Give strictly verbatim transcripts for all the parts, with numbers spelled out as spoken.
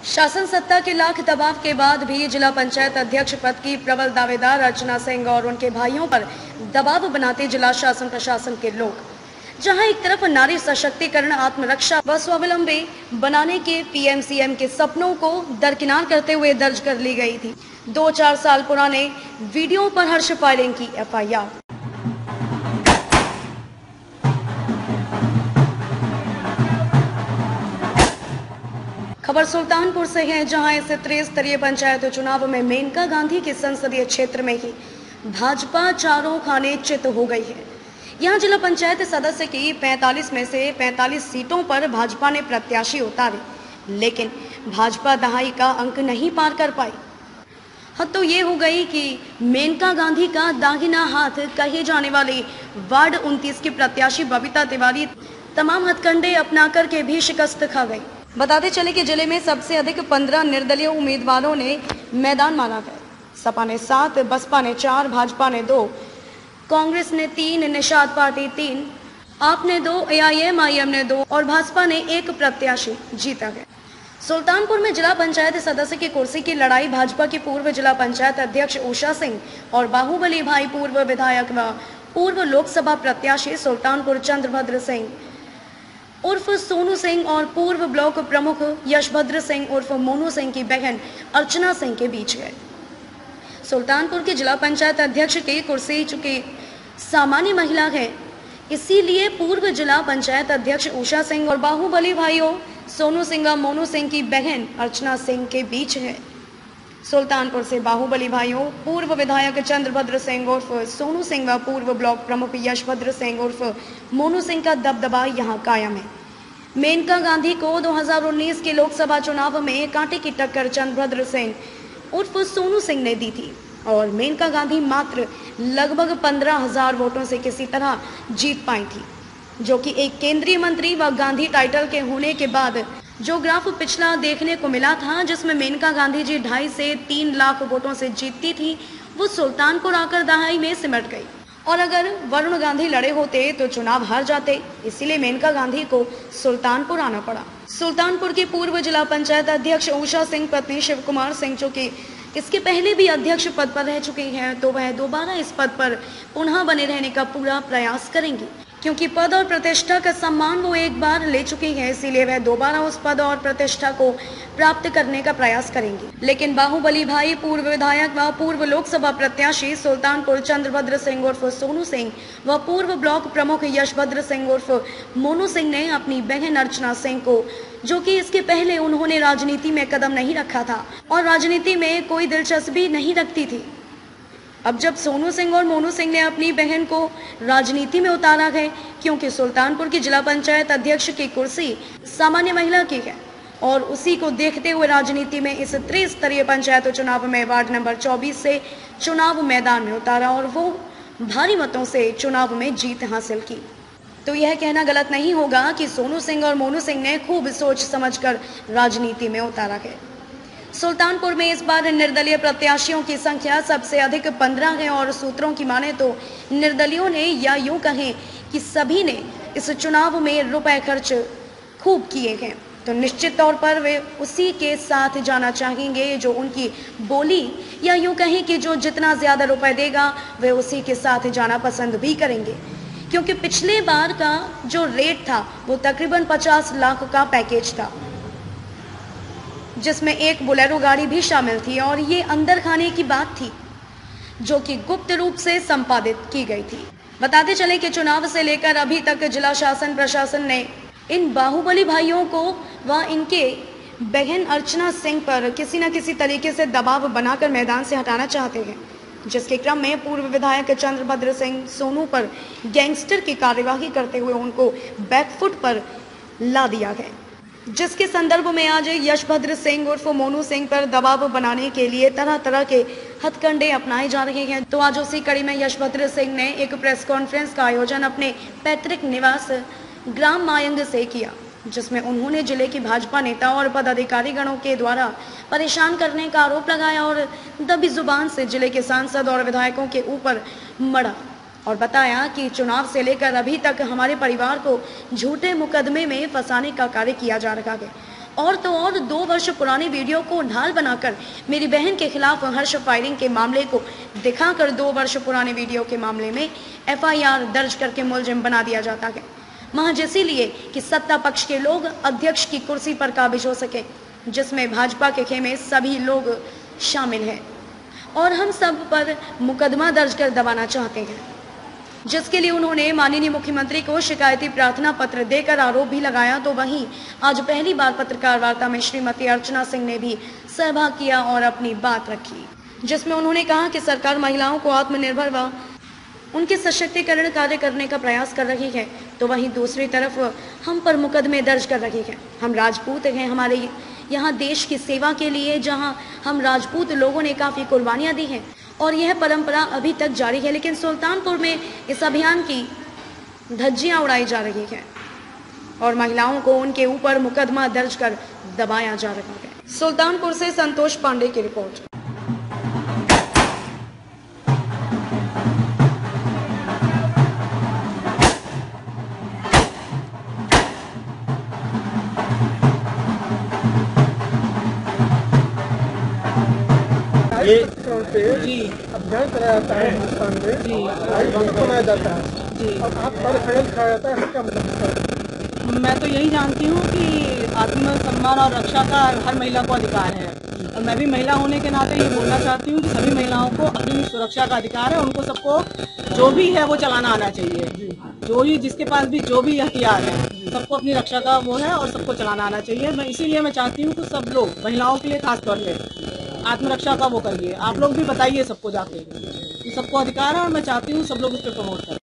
शासन सत्ता के लाख दबाव के बाद भी जिला पंचायत अध्यक्ष पद की प्रबल दावेदार अर्चना सिंह और उनके भाइयों पर दबाव बनाते जिला शासन प्रशासन के लोग। जहां एक तरफ नारी सशक्तिकरण, आत्मरक्षा व स्वावलंबी बनाने के पीएम सीएम के सपनों को दरकिनार करते हुए दर्ज कर ली गई थी दो चार साल पुराने वीडियो पर हर्ष फायरिंग की एफ आई आर। खबर सुल्तानपुर से है, जहां इस त्रिस्तरीय पंचायत चुनाव में मेनका गांधी के संसदीय क्षेत्र में ही भाजपा चारों खाने चित हो गई है। यहां जिला पंचायत सदस्य की पैंतालीस में से पैंतालीस सीटों पर भाजपा ने प्रत्याशी उतारे, लेकिन भाजपा दहाई का अंक नहीं पार कर पाई। हद तो ये हो गई कि मेनका गांधी का दाहिना हाथ कहे जाने वाली वार्ड उनतीस की प्रत्याशी बबीता तिवारी तमाम हथकंडे अपना करके भी शिकस्त खा गई। बताते चले कि जिले में सबसे अधिक पंद्रह निर्दलीय उम्मीदवारों ने मैदान माना है। सपा ने सात, बसपा ने चार, भाजपा ने दो, कांग्रेस ने तीन, निषाद पार्टी तीन, आप ने दो, ए आई एम आई एम ने दो और भाजपा ने एक प्रत्याशी जीता है। सुल्तानपुर में जिला पंचायत सदस्य की कुर्सी की लड़ाई भाजपा की पूर्व जिला पंचायत अध्यक्ष उषा सिंह और बाहुबली भाई पूर्व विधायक व पूर्व लोकसभा प्रत्याशी सुल्तानपुर चंद्रभद्र सिंह उर्फ सोनू सिंह और पूर्व ब्लॉक प्रमुख यशभद्र सिंह उर्फ मोनू सिंह की बहन अर्चना सिंह के बीच है। सुल्तानपुर की जिला पंचायत अध्यक्ष की कुर्सी चूंकि सामान्य महिला है, इसीलिए पूर्व जिला पंचायत अध्यक्ष उषा सिंह और बाहुबली भाइयों सोनू सिंह और मोनू सिंह की बहन अर्चना सिंह के बीच है। सुल्तानपुर से बाहुबली भाइयों पूर्व विधायक चंद्रभद्र सिंह उर्फ सोनू सिंह व पूर्व ब्लॉक प्रमुख यशभद्र सिंह उर्फ मोनू सिंह का दबदबा यहां कायम है। मेनका गांधी को दो हज़ार उन्नीस के लोकसभा चुनाव में कांटे की टक्कर चंद्रभद्र सिंह उर्फ सोनू सिंह ने दी थी और मेनका गांधी मात्र लगभग पंद्रह हजार वोटों से किसी तरह जीत पाई थी, जो कि एक केंद्रीय मंत्री व गांधी टाइटल के होने के बाद जो ग्राफ पिछला देखने को मिला था, जिसमें मेनका गांधी जी ढाई से तीन लाख वोटों से जीतती थी, वो सुल्तानपुर आकर दहाई में सिमट गई। और अगर वरुण गांधी लड़े होते तो चुनाव हार जाते, इसीलिए मेनका गांधी को सुल्तानपुर आना पड़ा। सुल्तानपुर की पूर्व जिला पंचायत अध्यक्ष उषा सिंह पत्नी शिव कुमार सिंह, जो कि इसके पहले भी अध्यक्ष पद पर रह चुकी हैं, तो वह दोबारा इस पद पर पुनः बने रहने का पूरा प्रयास करेंगी, क्योंकि पद और प्रतिष्ठा का सम्मान वो एक बार ले चुकी है, इसीलिए वह दोबारा उस पद और प्रतिष्ठा को प्राप्त करने का प्रयास करेंगी। लेकिन बाहुबली भाई पूर्व विधायक व पूर्व लोकसभा प्रत्याशी सुल्तानपुर चंद्रभद्र सिंह उर्फ सोनू सिंह व पूर्व ब्लॉक प्रमुख यशभद्र सिंह उर्फ मोनू सिंह ने अपनी बहन अर्चना सिंह को, जो कि इसके पहले उन्होंने राजनीति में कदम नहीं रखा था और राजनीति में कोई दिलचस्पी नहीं रखती थी, अब जब सोनू सिंह और मोनू सिंह ने अपनी बहन को राजनीति में उतारा है, क्योंकि सुल्तानपुर की जिला पंचायत अध्यक्ष की कुर्सी सामान्य महिला की है और उसी को देखते हुए राजनीति में इस त्रिस्तरीय पंचायत चुनाव में वार्ड नंबर चौबीस से चुनाव मैदान में उतारा और वो भारी मतों से चुनाव में जीत हासिल की। तो यह कहना गलत नहीं होगा कि सोनू सिंह और मोनू सिंह ने खूब सोच समझकर राजनीति में उतारा है। सुल्तानपुर में इस बार निर्दलीय प्रत्याशियों की संख्या सबसे अधिक पंद्रह है और सूत्रों की माने तो निर्दलियों ने, या यूं कहें कि सभी ने इस चुनाव में रुपए खर्च खूब किए हैं, तो निश्चित तौर पर वे उसी के साथ जाना चाहेंगे जो उनकी बोली, या यूं कहें कि जो जितना ज्यादा रुपए देगा वे उसी के साथ जाना पसंद भी करेंगे, क्योंकि पिछले बार का जो रेट था वो तकरीबन पचास लाख का पैकेज था, जिसमें एक बोलेरो गाड़ी भी शामिल थी और ये अंदर खाने की बात थी, जो कि गुप्त रूप से संपादित की गई थी। बताते चले कि चुनाव से लेकर अभी तक जिला शासन प्रशासन ने इन बाहुबली भाइयों को व इनके बहन अर्चना सिंह पर किसी न किसी तरीके से दबाव बनाकर मैदान से हटाना चाहते हैं, जिसके क्रम में पूर्व विधायक चंद्रभद्र सिंह सोनू पर गैंगस्टर की कार्यवाही करते हुए उनको बैकफुट पर ला दिया है, जिसके संदर्भ में आज यशभद्र सिंह उर्फ मोनू सिंह पर दबाव बनाने के लिए तरह तरह के हथकंडे अपनाए जा रहे हैं। तो आज उसी कड़ी में यशभद्र सिंह ने एक प्रेस कॉन्फ्रेंस का आयोजन अपने पैतृक निवास ग्राम मायंग से किया, जिसमें उन्होंने जिले की भाजपा नेता और पदाधिकारी गणों के द्वारा परेशान करने का आरोप लगाया और दबी जुबान से जिले के सांसद और विधायकों के ऊपर मढ़ा और बताया कि चुनाव से लेकर अभी तक हमारे परिवार को झूठे मुकदमे में फंसाने का कार्य किया जा रहा है और तो और दो वर्ष पुरानी वीडियो को ढाल बनाकर मेरी बहन के खिलाफ हर्ष फायरिंग के मामले को दिखाकर दो वर्ष पुराने वीडियो के मामले में एफ आई आर दर्ज करके मुलजिम बना दिया जाता है, महज इसीलिए कि सत्ता पक्ष के लोग अध्यक्ष की कुर्सी पर काबिज हो सके, जिसमें भाजपा के खेमे सभी लोग शामिल हैं और हम सब पर मुकदमा दर्ज कर दबाना चाहते हैं, जिसके लिए उन्होंने माननीय मुख्यमंत्री को शिकायती प्रार्थना पत्र देकर आरोप भी लगाया। तो वहीं आज पहली बार पत्रकार वार्ता में श्रीमती अर्चना सिंह ने भी सहभाग किया और अपनी बात रखी, जिसमें उन्होंने कहा कि सरकार महिलाओं को आत्मनिर्भर व उनके सशक्तिकरण कार्य करने का प्रयास कर रही है, तो वहीं दूसरी तरफ हम पर मुकदमे दर्ज कर रही है। हम राजपूत हैं, हमारे यहाँ देश की सेवा के लिए जहाँ हम राजपूत लोगों ने काफ़ी कुर्बानियाँ दी हैं और यह परंपरा अभी तक जारी है, लेकिन सुल्तानपुर में इस अभियान की धज्जियां उड़ाई जा रही हैं और महिलाओं को उनके ऊपर मुकदमा दर्ज कर दबाया जा रहा है। सुल्तानपुर से संतोष पांडे की रिपोर्ट। ये जी अभियान चलाया जाता है हिंदुस्तान में जी बनाया जाता है जी और आप पर खड़े खड़ा जाता है, क्या मतलब? मैं तो यही जानती हूँ कि आत्मसम्मान और रक्षा का हर महिला को अधिकार है और मैं भी महिला होने के नाते ये बोलना चाहती हूँ कि सभी महिलाओं को अपनी सुरक्षा का अधिकार है। उनको सबको जो भी है वो चलाना आना चाहिए, जो भी जिसके पास भी जो भी हथियार है सबको अपनी रक्षा का वो है और सबको चलाना आना चाहिए। मैं इसीलिए मैं चाहती हूँ कि सब लोग महिलाओं के लिए खास तौर पे आत्मरक्षा का वो करिए। आप लोग भी बताइए सबको जाके कि सबको अधिकार है और मैं चाहती हूँ सब लोग उस पर प्रमोट करें।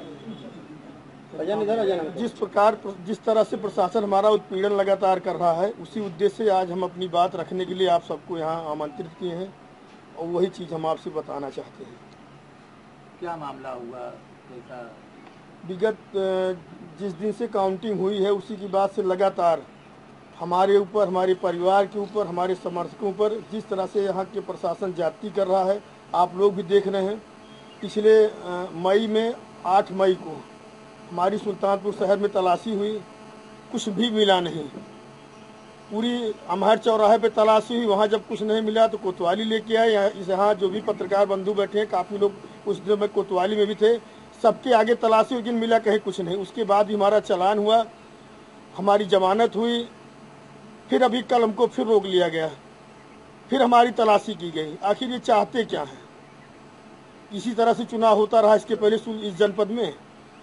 जिस प्रकार जिस तरह से प्रशासन हमारा उत्पीड़न लगातार कर रहा है, उसी उद्देश्य से आज हम अपनी बात रखने के लिए आप सबको यहाँ आमंत्रित किए हैं और वही चीज़ हम आपसे बताना चाहते हैं। क्या मामला हुआ? कैसा? विगत जिस दिन से काउंटिंग हुई है उसी की बात से लगातार हमारे ऊपर, हमारे परिवार के ऊपर, हमारे समर्थकों पर जिस तरह से यहाँ के प्रशासन ज्यादती कर रहा है, आप लोग भी देख रहे हैं। पिछले मई में आठ मई को हमारी सुल्तानपुर शहर में तलाशी हुई, कुछ भी मिला नहीं। पूरी अमहर चौराहे पे तलाशी हुई, वहाँ जब कुछ नहीं मिला तो कोतवाली लेके आए। यहाँ जो भी पत्रकार बंधु बैठे हैं, काफ़ी लोग उस दिन में कोतवाली में भी थे, सबके आगे तलाशी हुई, लेकिन मिला कहीं कुछ नहीं। उसके बाद भी हमारा चालान हुआ, हमारी जमानत हुई, फिर अभी कल हमको फिर रोक लिया गया, फिर हमारी तलाशी की गई। आखिर ये चाहते क्या हैं? इसी तरह से चुनाव होता रहा इसके पहले इस जनपद में।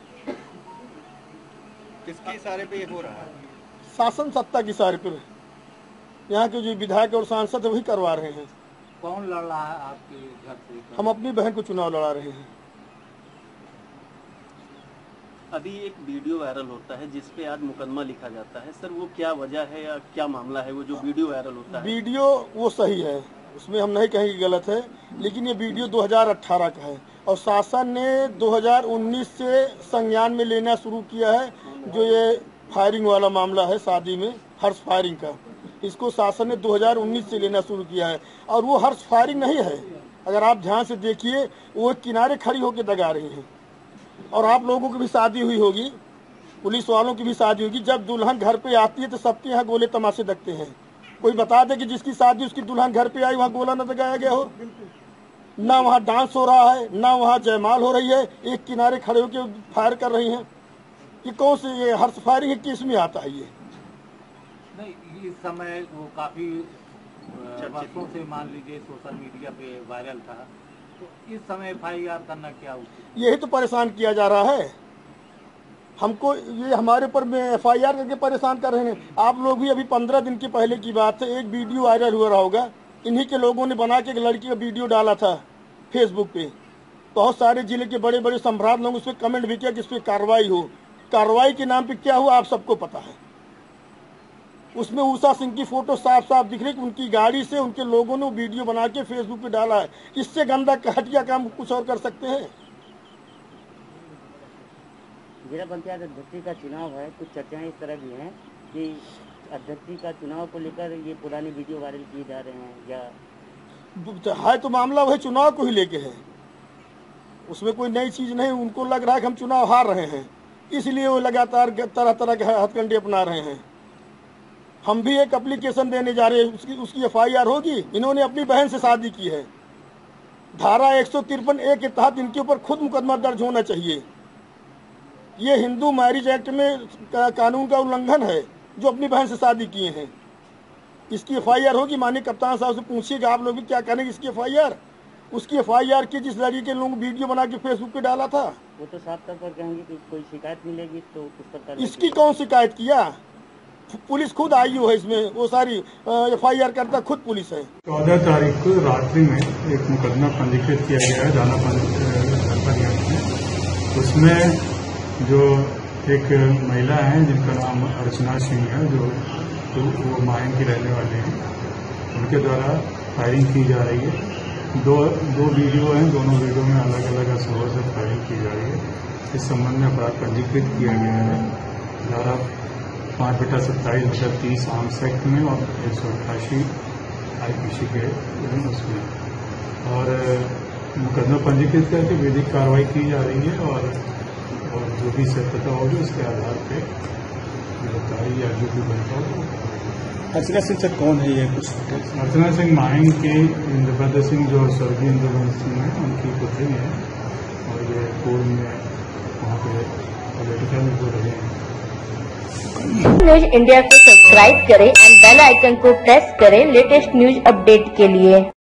किसके इशारे पे ये हो रहा है? शासन सत्ता के इशारे पर यहाँ के जो विधायक और सांसद वही करवा रहे हैं। कौन लड़ रहा है आपके घर से? हम अपनी बहन को चुनाव लड़ा रहे हैं। अभी एक वीडियो वायरल होता है जिसपे आज मुकदमा लिखा जाता है, सर वो क्या वजह है या क्या मामला है? वो जो वीडियो वायरल होता है, वीडियो वो सही है, उसमें हम नहीं कहेंगे गलत है, लेकिन ये वीडियो दो हज़ार अठारह का है और शासन ने दो हज़ार उन्नीस से संज्ञान में लेना शुरू किया है। जो ये फायरिंग वाला मामला है शादी में, हर्ष फायरिंग का, इसको शासन ने दो हज़ार उन्नीस से लेना शुरू किया है और वो हर्ष फायरिंग नहीं है। अगर आप ध्यान से देखिए, वो किनारे खड़ी होकर दगा रही हैं और आप लोगों की भी शादी हुई होगी, पुलिस वालों की भी शादी होगी। जब दुल्हन घर पे आती है तो सबके यहाँ गोले तमाशे दगते हैं। कोई बता दे कि जिसकी शादी उसकी दुल्हन घर पे आई वहाँ गोला न दगाया गया हो? ना वहाँ डांस हो रहा है, ना वहाँ जयमाल हो रही है, एक किनारे खड़े होकर फायर कर रही हैं। ये कौन से ये हर्ष फायरिंग किस में आता है? ये नहीं, इस समय वो काफी वर्षों से मान लीजिए सोशल मीडिया पे वायरल था, तो इस समय एफ आई आर करना क्या उचित? यही तो परेशान किया जा रहा है हमको। ये हमारे ऊपर एफ आई आर करके परेशान कर रहे हैं। आप लोग भी अभी पंद्रह दिन के पहले की बात है, एक वीडियो वायरल हो रहा होगा, इन्हीं के लोगों ने बना के एक लड़की का वीडियो डाला था फेसबुक पे। बहुत सारे जिले के बड़े बड़े सम्राट लोग उस पर कमेंट भी किया कि इस पर कार्रवाई हो। कार्रवाई के नाम पे क्या हुआ आप सबको पता है। उसमें उषा सिंह की फोटो साफ साफ दिख रही कि उनकी गाड़ी से उनके लोगों ने वीडियो बना के फेसबुक पे डाला है। इससे गंदा घटिया काम कुछ और कर सकते हैं? जिला पंचायत अध्यक्ष का चुनाव है, कुछ चर्चाएं इस तरह भी हैं कि अध्यक्ष का चुनाव को लेकर ये पुरानी वीडियो वायरल किए जा रहे हैं, या है तो मामला वही चुनाव को ही लेके है, उसमें कोई नई चीज नहीं। उनको लग रहा है कि हम चुनाव हार रहे हैं, इसलिए वो लगातार तरह तरह के हथकंडे अपना रहे हैं। हम भी एक एप्लीकेशन देने जा रहे हैं, उसकी उसकी एफ आई आर होगी। इन्होंने अपनी बहन से शादी की है, धारा एक सौ तिरपन ए के तहत इनके ऊपर खुद मुकदमा दर्ज होना चाहिए। ये हिंदू मैरिज एक्ट में का, कानून का उल्लंघन है, जो अपनी बहन से शादी किए हैं। इसकी एफ आई आर होगी। माननीय कप्तान साहब से पूछिएगा, आप लोग भी क्या करेंगे इसकी एफ आई आर। उसकी एफ आई आर की जिस लड़की के लोग वीडियो बना के फेसबुक पे डाला था, वो तो साफ तौर पर कहेंगे कि कोई शिकायत मिलेगी तो उस पर कार्रवाई इसकी कौन शिकायत किया? पुलिस खुद आई है इसमें, वो सारी एफ आई आर करता खुद पुलिस है। चौदह तारीख को रात्रि में एक मुकदमा पंजीकृत किया गया है थाना पंजीकृत में। उसमें जो एक महिला है जिनका नाम अर्चना सिंह है, जो तो वो माहिम की रहने वाले हैं, उनके द्वारा फायरिंग की जा रही है। दो दो वीडियो हैं, दोनों वीडियो में अलग अलग असलों से फायरिंग की जा रही है। इस संबंध में अपराध पंजीकृत किया गया है धारा पाँच बटा सत्ताईस बटा तीस आर्म्स एक्ट में और एक सौ अट्ठासी आई पी सी के उसमें, और मुकदमा पंजीकृत करके विधिक कार्रवाई की जा रही है। और, और जो भी सत्यता होगी उसके आधार पर गिरफ्तारी या जो भी बनता हो। अर्चना सिंह सर कौन है ये कुछ? अर्चना सिंह माहिम की इंद्रभद्र सिंह जो स्वर्गीय इंद्रभद्र सिंह है उनकी पुत्री है, और ये पूर्व में वहाँ पे पॉलिटिकल में जो रहे हैं। न्यूज इंडिया को सब्सक्राइब करें एंड बेल आइकन को प्रेस करें लेटेस्ट न्यूज अपडेट के लिए।